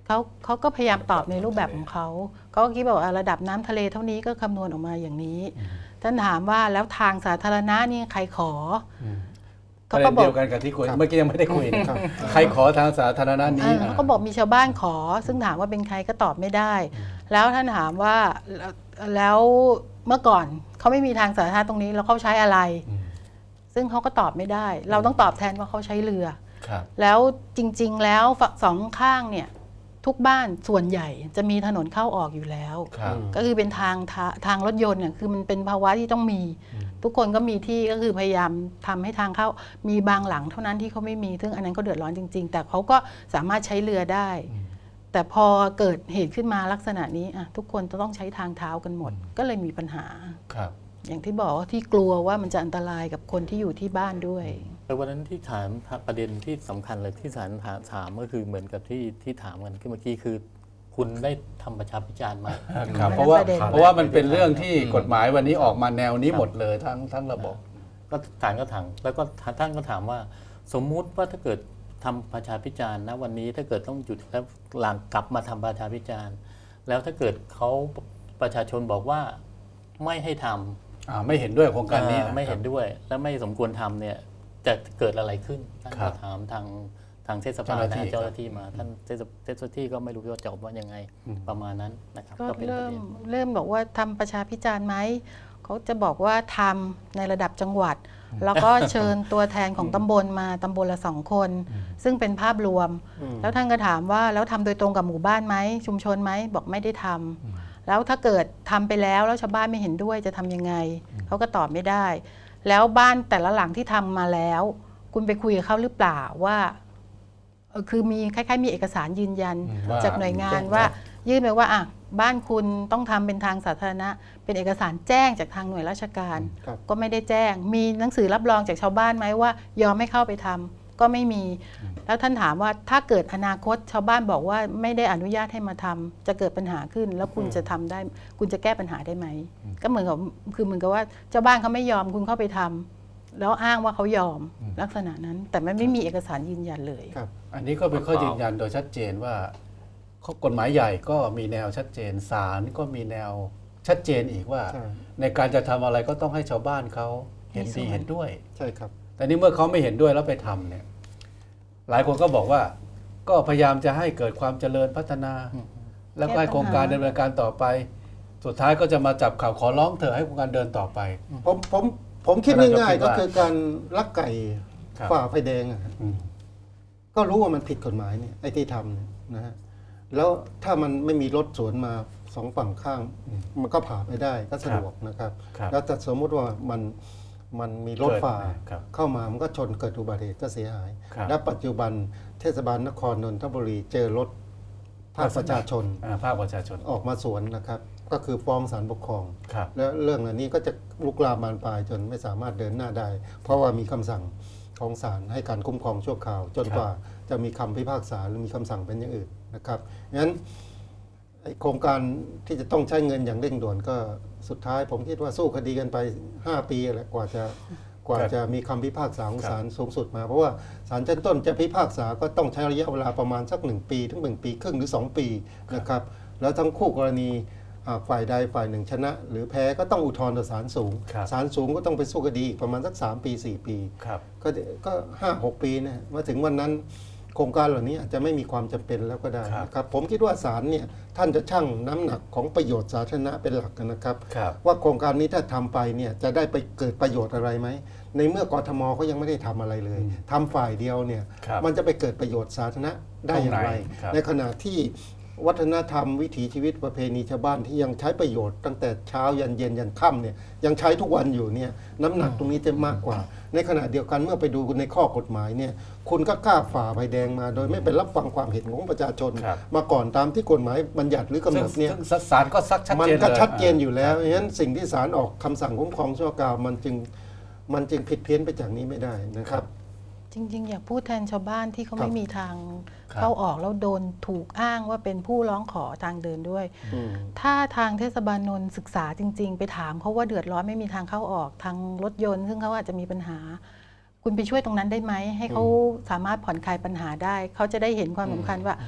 เขาก็พยายามตอบในรูปแบบของเขาก็คิดว่าระดับน้ำทะเลเท่านี้ก็คำนวณออกมาอย่างนี้ท่านถามว่าแล้วทางสาธารณะนี่ใครขอเขาก็บอกเดียวกันกับที่คุยเมื่อกี้ยังไม่ได้คุยใครขอทางสาธารณะนี้เขาก็บอกมีชาวบ้านขอซึ่งถามว่าเป็นใครก็ตอบไม่ได้แล้วท่านถามว่าแล้วเมื่อก่อนเขาไม่มีทางสาธารณะตรงนี้แล้วเขาใช้อะไรซึ่งเขาก็ตอบไม่ได้เราต้องตอบแทนว่าเขาใช้เรือแล้วจริงๆแล้วสองข้างเนี่ยทุกบ้านส่วนใหญ่จะมีถนนเข้าออกอยู่แล้วก็คือเป็นทางรถยนต์เนี่ยคือมันเป็นภาวะที่ต้องมีทุกคนก็มีที่ก็คือพยายามทำให้ทางเข้ามีบางหลังเท่านั้นที่เขาไม่มีซึ่งอันนั้นก็เดือดร้อนจริงๆแต่เขาก็สามารถใช้เรือได้แต่พอเกิดเหตุขึ้นมาลักษณะนี้ทุกคนจะต้องใช้ทางเท้ากันหมดก็เลยมีปัญหาอย่างที่บอกว่าที่กลัวว่ามันจะอันตรายกับคนที่อยู่ที่บ้านด้วยแต่วันนั้นที่ถามประเด็นที่สำคัญเลยที่ศาลถามก็คือเหมือนกับที่ถามกันเมื่อกี้คือคุณได้ทำประชาพิจารณ์ไหมครับเพราะว่ามันเป็นเรื่องที่กฎหมายวันนี้ออกมาแนวนี้หมดเลยทั้งระบบก็ศาลก็ถามแล้วก็ท่านก็ถามว่าสมมุติว่าถ้าเกิดทำประชาพิจารณ์นะวันนี้ถ้าเกิดต้องหยุดแล้วหลังกลับมาทำประชาพิจารณ์แล้วถ้าเกิดเขาประชาชนบอกว่าไม่ให้ทำไม่เห็นด้วยโครงการนี้ไม่เห็นด้วยและไม่สมควรทำเนี่ยจะเกิดอะไรขึ้นท่านก็ถามทางเทศบาลนะเจ้าหน้าที่มาท่านเทศหน้าที่ก็ไม่รู้ว่าจะว่ายังไงประมาณนั้นนะครับก็เริ่มบอกว่าทำประชาพิจารณ์ไหมเขาจะบอกว่าทำในระดับจังหวัดแล้วก็เชิญตัวแทนของตำบลมาตำบลละ2 คนซึ่งเป็นภาพรวมแล้วท่านก็ถามว่าแล้วทำโดยตรงกับหมู่บ้านไหมชุมชนไหมบอกไม่ได้ทำแล้วถ้าเกิดทำไปแล้วชาวบ้านไม่เห็นด้วยจะทำยังไงเขาก็ตอบไม่ได้แล้วบ้านแต่ละหลังที่ทำมาแล้วคุณไปคุยกับเขาหรือเปล่าว่าคือมีคล้ายๆมีเอกสารยืนยันจากหน่วยงานว่ายื่นไปว่าบ้านคุณต้องทำเป็นทางสาธารณะเป็นเอกสารแจ้งจากทางหน่วยราชการก็ไม่ได้แจ้งมีหนังสือรับรองจากชาวบ้านไหมว่ายอมให้เข้าไปทำก็ไม่มีแล้วท่านถามว่าถ้าเกิดอนาคตชาวบ้านบอกว่าไม่ได้อนุญาตให้มาทำจะเกิดปัญหาขึ้นแล้วคุณจะทำได้คุณจะแก้ปัญหาได้ไหมก็เหมือนกับว่าเจ้าบ้านเขาไม่ยอมคุณเข้าไปทำแล้วอ้างว่าเขายอมลักษณะนั้นแต่มันไม่มีเอกสารยืนยันเลยอันนี้ก็เป็นข้อยืนยันโดยชัดเจนว่ากฎหมายใหญ่ก็มีแนวชัดเจนศาลก็มีแนวชัดเจนอีกว่าในการจะทำอะไรก็ต้องให้ชาวบ้านเขาเห็นดีเห็นด้วยใช่ครับแต่นี่เมื่อเขาไม่เห็นด้วยแล้วไปทำเนี่ยหลายคนก็บอกว่าก็พยายามจะให้เกิดความเจริญพัฒนาแล้วก็ให้โครงการดำเนินการต่อไปสุดท้ายก็จะมาจับข่าวขอร้องเถอะให้โครงการเดินต่อไปผมคิดง่ายๆก็คือการลักไก่ฝ่าไฟแดงก็รู้ว่ามันผิดกฎหมายเนี่ยไอ้ที่ทำนะฮะแล้วถ้ามันไม่มีรถสวนมา2 ฝั่งข้างมันก็ผ่าไปได้ก็สะดวกนะครับแล้วแต่สมมุติว่ามันมีรถฝ่าเข้ามามันก็ชนเกิดอุบัติเหตุก็เสียหายและปัจจุบันเทศบาลนครนนทบุรีเจอรถภาคประชาชนออกมาสวนนะครับก็คือฟ้องศาลปกครองแล้วเรื่องเหล่านี้ก็จะลุกลามบานปลายจนไม่สามารถเดินหน้าได้เพราะว่ามีคำสั่งของศาลให้การคุ้มครองชั่วคราวจนกว่าจะมีคำพิพากษาหรือมีคำสั่งเป็นอย่างอื่นนะครับงั้นโครงการที่จะต้องใช้เงินอย่างเร่งด่วนก็สุดท้ายผมคิดว่าสู้คดีกันไป5 ปีแหละกว่าจะมีคำพิพากษาของศาลสูงสุดมาเพราะว่าศาลชั้นต้นจะพิพากษาก็ต้องใช้ระยะเวลาประมาณสัก1 ปีถึง1 ปีครึ่งหรือ2 ปีนะครับแล้วทั้งคู่กรณีฝ่ายใดฝ่ายหนึ่งชนะหรือแพ้ก็ต้องอุทธรณ์ต่อศาลสูงศาลสูงก็ต้องไปสู้คดีอีกประมาณสัก3 ปี 4 ปีก็5-6 ปีนะมาถึงวันนั้นโครงการเหล่านี้อาจจะไม่มีความจำเป็นแล้วก็ได้นะครับผมคิดว่าศาลเนี่ยท่านจะชั่งน้ำหนักของประโยชน์สาธารณะเป็นหลักนะครับว่าโครงการนี้ถ้าทำไปเนี่ยจะได้ไปเกิดประโยชน์อะไรไหมในเมื่อกทมเขายังไม่ได้ทำอะไรเลยทำฝ่ายเดียวเนี่ยมันจะไปเกิดประโยชน์สาธารณะได้อย่างไรในขณะที่วัฒนธรรมวิถีชีวิตประเพณีชาวบ้านที่ยังใช้ประโยชน์ตั้งแต่เช้ายันเย็นยันค่ำเนี่ยยังใช้ทุกวันอยู่เนี่ยน้ำหนักตรงนี้จะมากกว่าในขณะเดียวกันเมื่อไปดูในข้อกฎหมายเนี่ยคุณก็กล้าฝ่าไฟแดงมาโดยไม่ไปรับฟังความเห็นของประชาชนมาก่อนตามที่กฎหมายบัญญัติหรือกำหนดเนี่ยศาลก็ซักชัดเจนมันก็ชัดเจนอยู่แล้วเพราะฉะนั้นสิ่งที่ศาลออกคำสั่งคุ้มครองชั่วคราวมันจึงผิดเพี้ยนไปจากนี้ไม่ได้นะครับจริงๆอยากพูดแทนชาวบ้านที่เขาไม่มีทางเข้าออกแล้วโดนถูกอ้างว่าเป็นผู้ร้องขอทางเดินด้วยถ้าทางเทศบาลนนท์ศึกษาจริงๆไปถามเขาว่าเดือดร้อนไม่มีทางเข้าออกทางรถยนต์ซึ่งเขาอาจจะมีปัญหาคุณไปช่วยตรงนั้นได้ไหมให้เขาสามารถผ่อนคลายปัญหาได้เขาจะได้เห็นความสำคัญว่า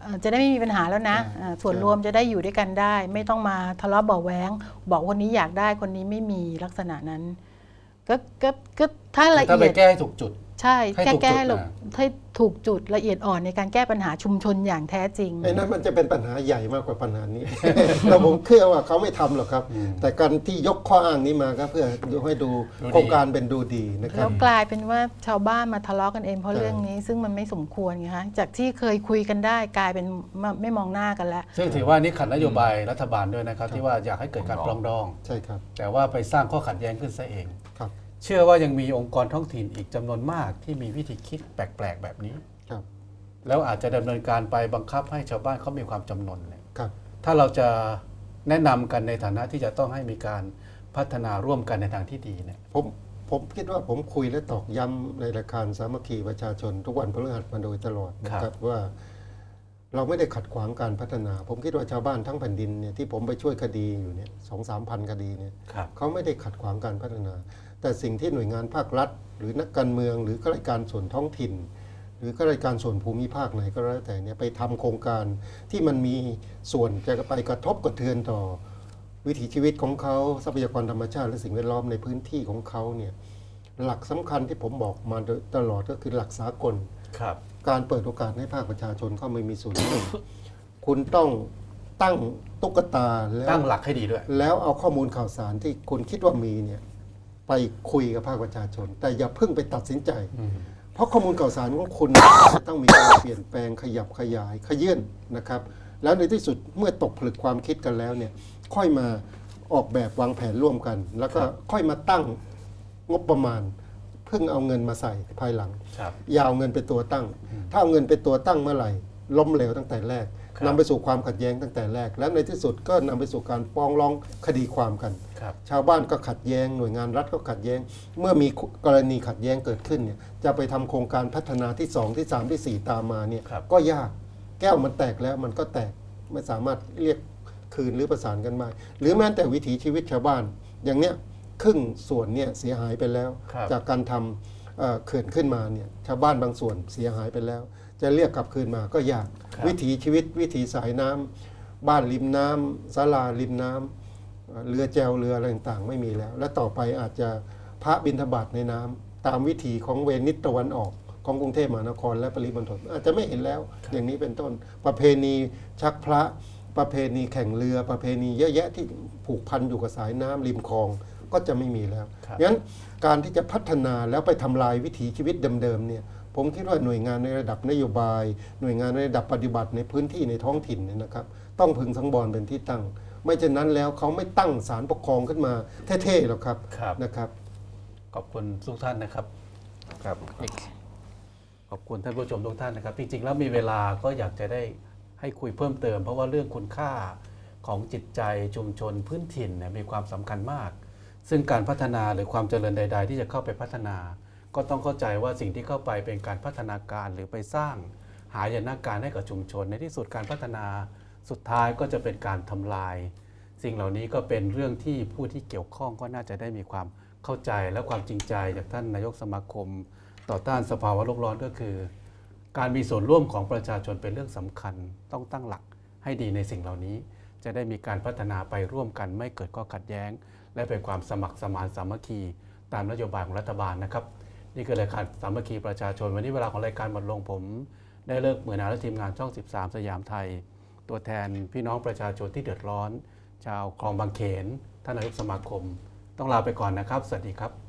จะได้ไม่มีปัญหาแล้วนะส่วนรวมจะได้อยู่ด้วยกันได้ ไม่ต้องมาทะเลาะเบาะแว้งบอกคนนี้อยากได้คนนี้ไม่มีลักษณะนั้นก็ถ้าละถ้าเอีไปยดแก้ให้ถูกจุดใช่ให้ถูกแก้จุดให้นะให้ถูกจุดละเอียดอ่อนในการแก้ปัญหาชุมชนอย่างแท้จริงไอ้นั้นมันจะเป็นปัญหาใหญ่มากกว่าปัญหานี้ แต่ผมเชื่อว่าเขาไม่ทำหรอกครับ แต่การที่ยกข้ออ้างนี้มาก็เพื่อให้ดูโครงการเป็นดูดีนะครัแล้บวกลายเป็นว่าชาวบ้านมาทะเลาะกันเองเพราะเรื่องนี้ซึ่งมันไม่สมควรไงคะจากที่เคยคุยกันได้กลายเป็นไม่มองหน้ากันแล้วซึ่งถือว่านี่ขัดนโยบายรัฐบาลด้วยนะครับที่ว่าอยากให้เกิดการปรองดองใช่ครับแต่ว่าไปสร้างข้อขัดแย้งขึ้นซะเองครับเชื่อว่ายังมีองค์กรท้องถิ่นอีกจำนวนมากที่มีวิธีคิดแปลกๆแบบนี้ครับแล้วอาจจะดำเนินการไปบังคับให้ชาวบ้านเขามีความจำนนเนี่ยครับถ้าเราจะแนะนำกันในฐานะที่จะต้องให้มีการพัฒนาร่วมกันในทางที่ดีเนี่ยผมคิดว่าผมคุยและตอกย้ำในรายการสามัคคีประชาชน ทุกวันพฤหัสมาโดยตลอดนะครับว่าเราไม่ได้ขัดขวางการพัฒนา ผมคิดว่าชาวบ้านทั้งแผ่นดินเนี่ยที่ผมไปช่วยคดีอยู่เนี่ย2-3 พันคดีเนี่ยครับเขาไม่ได้ขัดขวางการพัฒนา แต่สิ่งที่หน่วยงานภาครัฐ หรือนักการเมือง หรือข้าราชการส่วนท้องถิ่น หรือข้าราชการส่วนภูมิภาคไหนก็แล้วแต่เนี่ยไปทำโครงการที่มันมีส่วนจะไปกระทบกระเทือนต่อวิถีชีวิตของเขาทรัพยากรธรรมชาติและสิ่งแวดล้อมในพื้นที่ของเขาเนี่ยหลักสำคัญที่ผมบอกมาโดยตลอดก็คือหลักสากลครับการเปิดโอกาสให้ภาคประชาชนเข้ามามีส่วนร่วม คุณต้องตั้งตุ๊กตาแล้วตั้งหลักให้ดีด้วยแล้วเอาข้อมูลข่าวสารที่คุณคิดว่ามีเนี่ยไปคุยกับภาคประชาชน แต่อย่าเพิ่งไปตัดสินใจ เพราะข้อมูลข่าวสารของคุณจะต้องมีการเปลี่ยนแปลงขยับขยายขยื่นนะครับ แล้วในที่สุดเมื่อตกผลึกความคิดกันแล้วเนี่ยค่อยมาออกแบบวางแผนร่วมกัน แล้วก็ค่อยมาตั้งงบประมาณ เพิ่งเอาเงินมาใส่ภายหลังครับอย่าเอาเงินเป็นตัวตั้ง ถ้าเอาเงินเป็นตัวตั้งเมื่อไหร่ล้มเหลวตั้งแต่แรกครับนำไปสู่ความขัดแย้งตั้งแต่แรก และในที่สุดก็นำไปสู่การฟ้องร้องคดีความกันครับชาวบ้านก็ขัดแย้งหน่วยงานรัฐก็ขัดแย้ง เมื่อมีกรณีขัดแย้งเกิดขึ้นเนี่ยจะไปทำโครงการพัฒนาที่ 2 ที่ 3 ที่ 4 ตามมาเนี่ยครับก็ยากแก้วมันแตกแล้วมันก็แตกไม่สามารถเรียกคืนหรือประสานกันได้หรือแม้แต่วิถีชีวิตชาวบ้าน อย่างเนี้ยครึ่งส่วนเนี่ยเสียหายไปแล้วครับจากการทำเขื่อนขึ้นมาเนี่ยชาวบ้านบางส่วนเสียหายไปแล้ว จะเรียกกลับคืนมาก็ยากครับวิถีชีวิตวิถีสายน้ำบ้านริมน้ำศาลาริมน้ำเรือแจวเรืออะไรต่างๆ ไม่มีแล้ว และต่อไปอาจจะพระบิณฑบาตในน้ำตามวิถีของเวนิสตะวันออกของกรุงเทพมหานครและปริมณฑลอาจจะไม่เห็นแล้ว อย่างนี้เป็นต้น ประเพณีชักพระประเพณีแข่งเรือประเพณีเยอะแยะที่ผูกพันอยู่กับสายน้ำริมคลองก็จะไม่มีแล้วครับงั้นการที่จะพัฒนาแล้วไปทำลายวิถีชีวิตเดิมๆเนี่ยผมคิดว่าหน่วยงานในระดับนโยบาย หน่วยงานในระดับปฏิบัติในพื้นที่ในท้องถิ่นเนี่ยนะครับ ต้องพึงสังวรเป็นที่ตั้ง ไม่เช่นนั้นแล้วเขาไม่ตั้งศาลปกครองขึ้นมาเท่ๆหรอกครับครับนะครับขอบคุณทุกท่านนะครับ ครับ ขอบคุณท่านผู้ชมทุกท่านนะครับ จริงๆแล้วมีเวลาก็อยากจะได้ให้คุยเพิ่มเติม เพราะว่าเรื่องคุณค่าของจิตใจชุมชนพื้นถิ่นเนี่ยมีความสำคัญมาก ซึ่งการพัฒนาหรือความเจริญใด ๆ ที่จะเข้าไปพัฒนา ก็ต้องเข้าใจว่าสิ่งที่เข้าไปเป็นการพัฒนาการหรือไปสร้างหายนะการให้กับชุมชน ในที่สุดการพัฒนาสุดท้ายก็จะเป็นการทำลาย สิ่งเหล่านี้ก็เป็นเรื่องที่ผู้ที่เกี่ยวข้องก็น่าจะได้มีความเข้าใจและความจริงใจจากท่านนายกสมาคม ต่อต้านสภาวะโลกร้อนก็คือ การมีส่วนร่วมของประชาชนเป็นเรื่องสำคัญ ต้องตั้งหลักให้ดีในสิ่งเหล่านี้ จะได้มีการพัฒนาไปร่วมกันไม่เกิดข้อขัดแย้ง และเป็นความสมัครสมานสามัคคีตามนโยบายของรัฐบาลนะครับ นี่คือรายการสามัคคีประชาชนวันนี้เวลาของรายการหมดลงผม ได้เลิกเหมือนและทีมงานช่อง 13 สยามไทย ตัวแทนพี่น้องประชาชนที่เดือดร้อน ชาวคลองบางเขนท่านนายกสมาคม ต้องลาไปก่อนนะครับ สวัสดีครับ